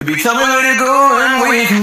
Baby, tell me where to go and we can